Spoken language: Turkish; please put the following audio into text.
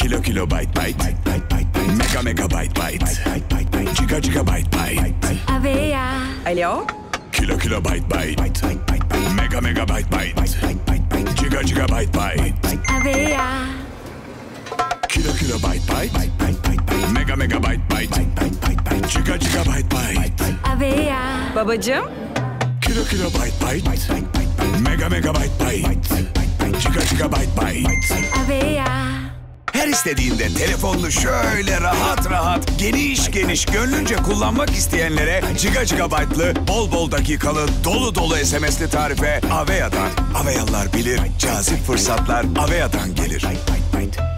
Kilo kilo byte byte. Mega mega byte byte. Giga giga byte byte. Avea. Alo? Kilo kilo byte byte. Mega mega byte byte. Giga giga byte byte. Avea. Kilo kilo byte byte. Mega mega byte byte. Giga giga byte byte. Avea. Babacığım? Kilo kilo byte byte. Mega mega byte byte. Giga giga byte byte. Avea. Her istediğinde telefonunu şöyle rahat rahat, geniş geniş, gönlünce kullanmak isteyenlere giga gigabaytlı, bol bol dakikalı, dolu dolu SMS'li tarife Avea'dan. Avea'lılar bilir, cazip fırsatlar Avea'dan gelir.